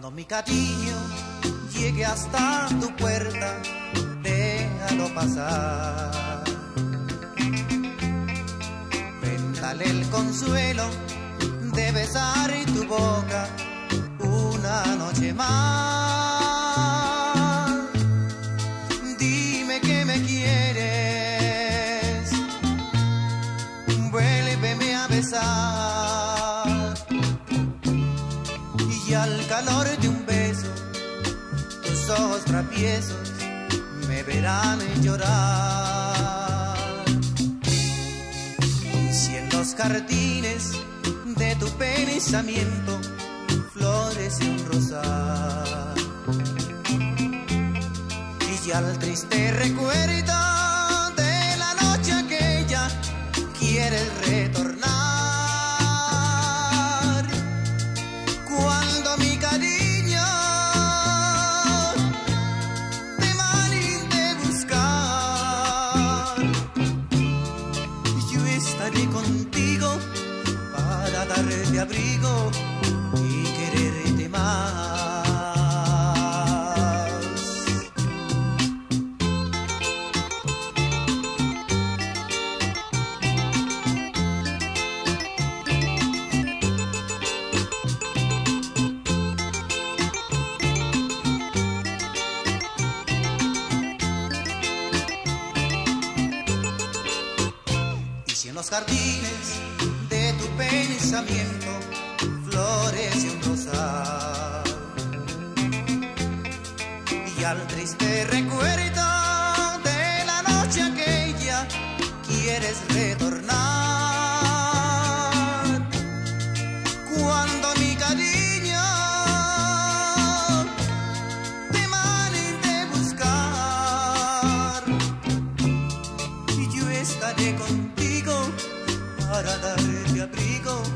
Cuando mi cariño llegue hasta tu puerta, déjalo pasar. Dale el consuelo de besar tu boca una noche más. Dime que me quieres, vuélveme a besar. Y al calor de un beso, tus ojos traviesos me verán llorar. Los jardines de tu pensamiento florece un rosal, y ya el triste recuerdo de la noche aquella quieres retornar. Cuando mi cariño te mande buscar, yo estaré contigo para darte abrigo y quererte más. Y si en los jardines de tu pensamiento florece un rosal, y al triste recuerdo de la noche aquella quieres retornar. Cuando mi cariño te mande buscar, y yo estaré contigo para darte abrigo